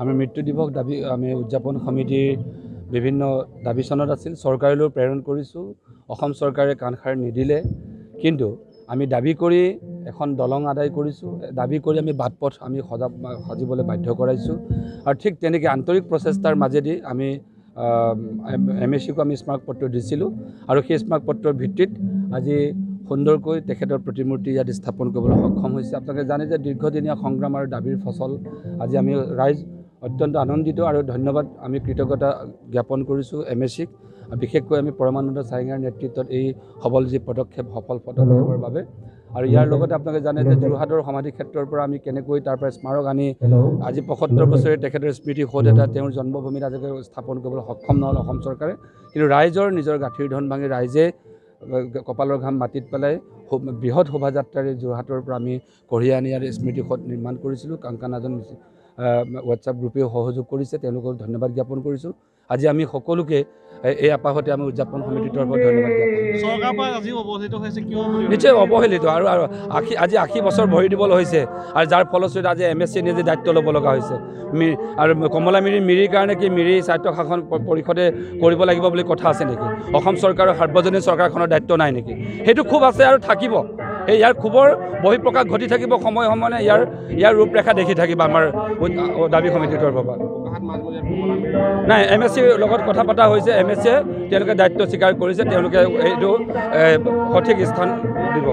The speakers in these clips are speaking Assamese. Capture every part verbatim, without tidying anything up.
আমি মৃত্যু দিৱস দাবী আমি উদযাপন সমিতিৰ বিভিন্ন দাবী চনত আছিল চৰকাৰলৈ প্ৰেৰণ কৰিছোঁ অসম চৰকাৰে কাণসাৰ নিদিলে কিন্তু আমি দাবী কৰি এখন দলং আদায় কৰিছোঁ দাবী কৰি আমি বাটপথ আমি সজা সজিবলৈ বাধ্য কৰাইছোঁ আৰু ঠিক তেনেকৈ আন্তৰিক প্ৰচেষ্টাৰ মাজেদি আমি এম এছ চিকো আমি স্মাৰকপত্ৰ দিছিলোঁ আৰু সেই স্মাৰকপত্ৰৰ ভিত্তিত আজি সুন্দৰকৈ তেখেতৰ প্ৰতিমূৰ্তি ইয়াত স্থাপন কৰিবলৈ সক্ষম হৈছে আপোনালোকে জানে যে দীৰ্ঘদিনীয়া সংগ্ৰাম আৰু দাবীৰ ফচল আজি আমি ৰাইজ অত্যন্ত আনন্দিত আৰু ধন্যবাদ আমি কৃতজ্ঞতা জ্ঞাপন কৰিছোঁ এম এছ চিক বিশেষকৈ আমি পৰমানন্দ ছাইঙাৰ নেতৃত্বত এই সবল যি পদক্ষেপ সফল পদক্ষেপৰ বাবে আৰু ইয়াৰ লগতে আপোনালোকে জানে যে যোৰহাটৰ সমাধি ক্ষেত্ৰৰ পৰা আমি কেনেকৈ তাৰ পৰা স্মাৰক আনি আজি পঁয়সত্তৰ বছৰে তেখেতৰ স্মৃতি সৌধ এটা তেওঁৰ জন্মভূমিত আজিকৈ স্থাপন কৰিবলৈ সক্ষম নহ'ল অসম চৰকাৰে কিন্তু ৰাইজৰ নিজৰ গাঁঠিৰ ধন ভাঙি ৰাইজে কপালৰ ঘাম মাটিত পেলাই বৃহৎ শোভাযাত্ৰাৰে যোৰহাটৰ পৰা আমি কঢ়িয়াই আনি ইয়াৰ স্মৃতি সৌধ নিৰ্মাণ কৰিছিলোঁ কাংকানাজন হোৱাটছআপ গ্ৰুপেও সহযোগ কৰিছে তেওঁলোকক ধন্যবাদ জ্ঞাপন কৰিছোঁ আজি আমি সকলোকে এই আপাহতে আমি উদযাপন সমিতিৰ তৰফত ধন্যবাদ জ্ঞাপন চৰকাৰৰ পৰা আজি অৱহেলিত হৈছে কিয় নিশ্চয় অৱহেলিত আৰু আশী আজি আশী বছৰ ভৰি দিবলৈ হৈছে আৰু যাৰ ফলশ্ৰুতিত আজি এম এছ চি নিজে দায়িত্ব ল'ব লগা হৈছে আৰু কমলা মিৰিৰ মিৰিৰ কাৰণে কি মিৰি স্বায়ত্ত শাসন পৰিষদে কৰিব লাগিব বুলি কথা আছে নেকি অসম চৰকাৰৰ সাৰ্বজনীন চৰকাৰখনৰ দায়িত্ব নাই নেকি সেইটো খুব আছে আৰু থাকিব এই ইয়াৰ খুবৰ বহিঃপ্ৰকাশ ঘটি থাকিব সময়ে সময়ে ইয়াৰ ইয়াৰ ৰূপৰেখা দেখি থাকিব আমাৰ দাবী সমিতিৰ তৰফৰ পৰা নাই এম এছ চিৰ লগত কথা পতা হৈছে এম এছ চিয়ে তেওঁলোকে দায়িত্ব স্বীকাৰ কৰিছে তেওঁলোকে এইটো সঠিক স্থান দিব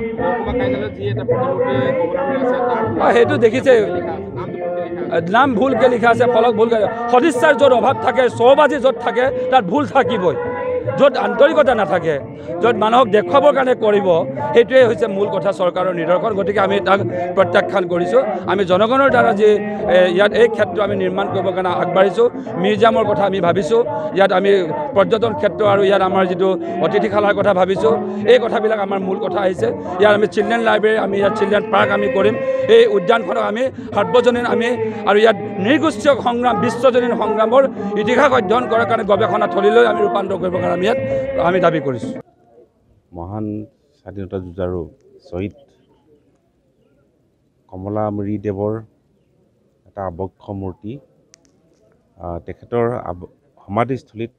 সেইটো দেখিছে নাম ভুলকৈ লিখা আছে ফলক ভুলকৈ সদিচ্ছাৰ য'ত অভাৱ থাকে চৌবাজি য'ত থাকে তাত ভুল থাকিবই য'ত আন্তৰিকতা নাথাকে য'ত মানুহক দেখুৱাবৰ কাৰণে কৰিব সেইটোৱে হৈছে মূল কথা চৰকাৰৰ নিদৰ্শন গতিকে আমি তাক প্ৰত্যাখ্যান কৰিছোঁ আমি জনগণৰ দ্বাৰা যি ইয়াত এই ক্ষেত্ৰ আমি নিৰ্মাণ কৰিবৰ কাৰণে আগবাঢ়িছোঁ মিউজিয়ামৰ কথা আমি ভাবিছোঁ ইয়াত আমি পৰ্যটন ক্ষেত্ৰ আৰু ইয়াত আমাৰ যিটো অতিথিশালাৰ কথা ভাবিছোঁ এই কথাবিলাক আমাৰ মূল কথা আহিছে ইয়াত আমি চিলড্ৰেন লাইব্ৰেৰী আমি ইয়াত চিলড্ৰেন পাৰ্ক আমি কৰিম এই উদ্যানখনক আমি সাৰ্বজনীন আমি আৰু ইয়াত নৃগোষ্ঠীয় সংগ্ৰাম বিশ্বজনীন সংগ্ৰামৰ ইতিহাস অধ্যয়ন কৰাৰ কাৰণে গৱেষণা থলীলৈ আমি ৰূপান্তৰ কৰিবৰ কাৰণে আমি ইয়াত আমি দাবী কৰিছোঁ মহান স্বাধীনতা যুঁজাৰু শ্বহীদ কমলা মিৰিদেৱৰ এটা আবক্ষ মূৰ্তি তেখেতৰ সমাধিস্থলীত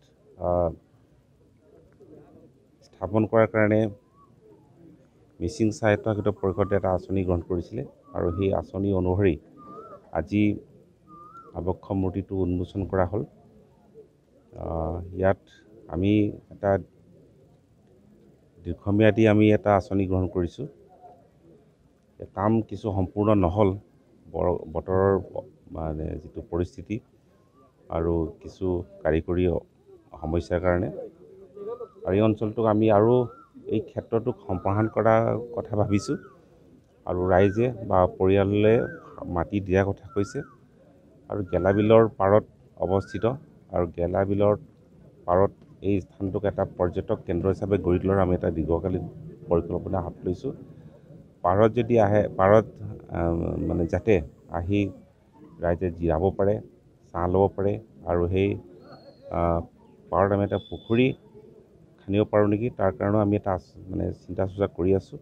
স্থাপন কৰাৰ কাৰণে মিচিং স্বায়ত্তশাসিত পৰিষদে এটা আঁচনি গ্ৰহণ কৰিছিলে আৰু সেই আঁচনি অনুসৰি আজি আবক্ষ মূৰ্তিটো উন্মোচন কৰা হ'ল ইয়াত আমি এটা দীৰ্ঘম্যাদী আমি এটা আঁচনি গ্ৰহণ কৰিছোঁ কাম কিছু সম্পূৰ্ণ নহ'ল বতৰৰ মানে যিটো পৰিস্থিতি আৰু কিছু কাৰিকৰী সমস্যাৰ কাৰণে আৰু এই অঞ্চলটোক আমি আৰু এই ক্ষেত্ৰটোক সম্প্ৰসাৰণ কৰাৰ কথা ভাবিছোঁ আৰু ৰাইজে বা পৰিয়ালে মাটি দিয়াৰ কথা কৈছে আৰু গেলাবিলৰ পাৰত অৱস্থিত আৰু গেলাবিলৰ পাৰত এই স্থানটোক এটা পৰ্যটক কেন্দ্ৰ হিচাপে গঢ়ি তোলাৰ আমি এটা দীৰ্ঘকালীন পৰিকল্পনা হাত লৈছোঁ পাৰত যদি আহে পাৰত মানে যাতে আহি ৰাইজে জিৰাব পাৰে ছাঁ ল'ব পাৰে আৰু সেই পাৰত আমি এটা পুখুৰী খান্দিব পাৰোঁ নেকি তাৰ কাৰণেও আমি এটা মানে চিন্তা চৰ্চা কৰি আছোঁ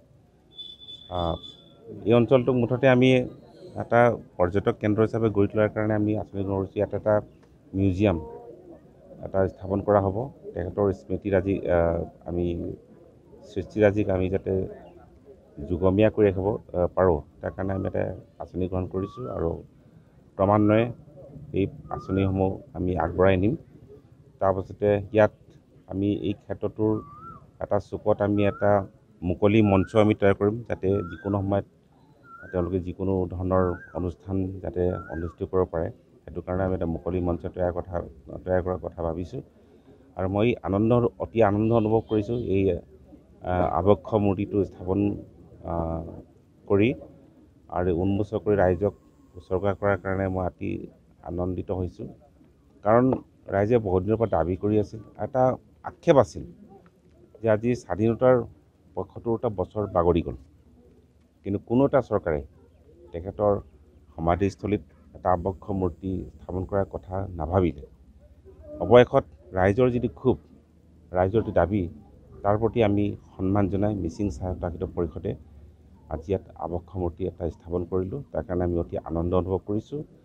এই অঞ্চলটোক মুঠতে আমি এটা পৰ্যটক কেন্দ্ৰ হিচাপে গঢ়ি তোলাৰ কাৰণে আমি আঁচনি গ্ৰহণ কৰিছোঁ ইয়াত এটা মিউজিয়াম এটা স্থাপন কৰা হ'ব তেখেতৰ স্মৃতিৰাজি আমি সৃষ্টিৰাজিক আমি যাতে যুগমীয়া কৰি ৰাখিব পাৰোঁ তাৰ কাৰণে আমি এটা আঁচনি গ্ৰহণ কৰিছোঁ আৰু ক্ৰমান্বয়ে এই আঁচনিসমূহ আমি আগবঢ়াই নিম তাৰপাছতে ইয়াত আমি এই ক্ষেত্ৰটোৰ এটা চুকত আমি এটা মুকলি মঞ্চ আমি তৈয়াৰ কৰিম যাতে যিকোনো সময়ত তেওঁলোকে যিকোনো ধৰণৰ অনুষ্ঠান যাতে অনুষ্ঠিত কৰিব পাৰে সেইটো কাৰণে আমি এটা মুকলি মঞ্চ তৈয়াৰ কথা তৈয়াৰ কৰাৰ কথা ভাবিছোঁ আৰু মই আনন্দ অতি আনন্দ অনুভৱ কৰিছোঁ এই আবক্ষ মূৰ্তিটো স্থাপন কৰি আৰু উন্মোচন কৰি ৰাইজক উৎসৰ্গা কৰাৰ কাৰণে মই অতি আনন্দিত হৈছোঁ কাৰণ ৰাইজে বহুত দিনৰ পৰা দাবী কৰি আছিল এটা আক্ষেপ আছিল যে আজি স্বাধীনতাৰ পঁয়সত্তৰটা বছৰ বাগৰি গ'ল কিন্তু কোনো এটা চৰকাৰে তেখেতৰ সমাধিস্থলীত এটা আবক্ষ মূৰ্তি স্থাপন কৰাৰ কথা নাভাবিলে অৱশেষত ৰাইজৰ যিটো ক্ষোভ ৰাইজৰ যিটো দাবী তাৰ প্ৰতি আমি সন্মান জনাই মিচিং স্বায়ত্তশাসিত পৰিষদে আজি ইয়াত আবক্ষ মূৰ্তি এটা স্থাপন কৰিলোঁ তাৰ কাৰণে আমি অতি আনন্দ অনুভৱ কৰিছোঁ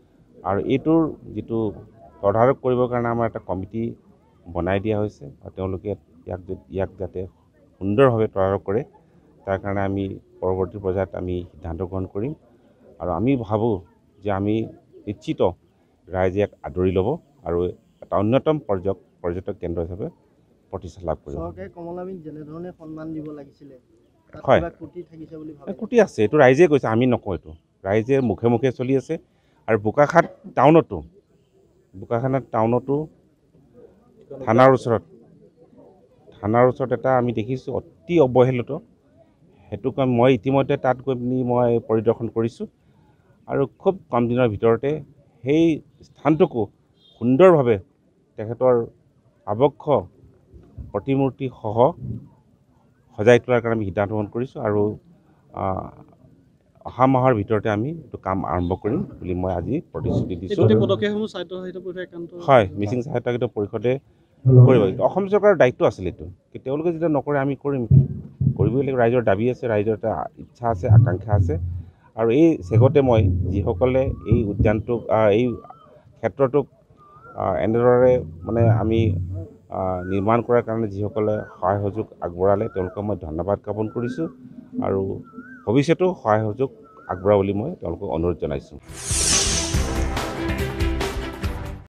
আৰু এইটোৰ যিটো তদাৰক কৰিবৰ কাৰণে আমাৰ এটা কমিটি বনাই দিয়া হৈছে আৰু তেওঁলোকে ইয়াক ইয়াক যাতে সুন্দৰভাৱে তদাৰক কৰে তাৰ কাৰণে আমি পৰৱৰ্তী পৰ্যায়ত আমি সিদ্ধান্ত গ্ৰহণ কৰিম আৰু আমি ভাবোঁ যে আমি নিশ্চিত ৰাইজে ইয়াক আদৰি ল'ব আৰু এটা অন্যতম পৰ্যটক পৰ্যটক কেন্দ্ৰ হিচাপে প্ৰতিষ্ঠা লাভ কৰিব। চৰকাৰে কমলাবাৰীক যেনেধৰণে সন্মান দিব লাগিছিলে হয় ত্ৰুটি থাকিছে বুলি ভাবে? ত্ৰুটি আছে, এইটো ৰাইজে কৈছে, আমি নকওঁ। এইটো ৰাইজে মুখে মুখে চলি আছে আৰু বোকাখাট টাউনতো বোকাখাট টাউনতো থানাৰ ওচৰত থানাৰ ওচৰত এটা আমি দেখিছোঁ অতি অৱহেলিত। সেইটো কাম মই ইতিমধ্যে তাত গৈ পিনি মই পৰিদৰ্শন কৰিছোঁ আৰু খুব কম দিনৰ ভিতৰতে সেই স্থানটোকো সুন্দৰভাৱে তেখেতৰ আৱক্ষ প্ৰতিমূৰ্তিসহ সজাই তোলাৰ কাৰণে আমি সিদ্ধান্ত গ্ৰহণ কৰিছোঁ আৰু অহা মাহৰ ভিতৰতে আমি এইটো কাম আৰম্ভ কৰিম বুলি মই আজি প্ৰতিশ্ৰুতি দিছোঁ। হয়, মিচিং সাহিত্য পৰিষদে কৰিব। অসম চৰকাৰৰ দায়িত্ব আছিল এইটো, তেওঁলোকে যেতিয়া নকৰে আমি কৰিম, কৰিবই লাগিব। ৰাইজৰ দাবী আছে, ৰাইজৰ এটা ইচ্ছা আছে, আকাংক্ষা আছে আৰু এই চেগতে মই যিসকলে এই উদ্যানটোক এই ক্ষেত্ৰটোক এনেদৰে মানে আমি নিৰ্মাণ কৰাৰ কাৰণে যিসকলে সহায় সহযোগ আগবঢ়ালে তেওঁলোকক মই ধন্যবাদ জ্ঞাপন কৰিছোঁ আৰু ভৱিষ্যতেও সহায় সহযোগ আগবঢ়াব বুলি মই তেওঁলোকক অনুৰোধ জনাইছোঁ।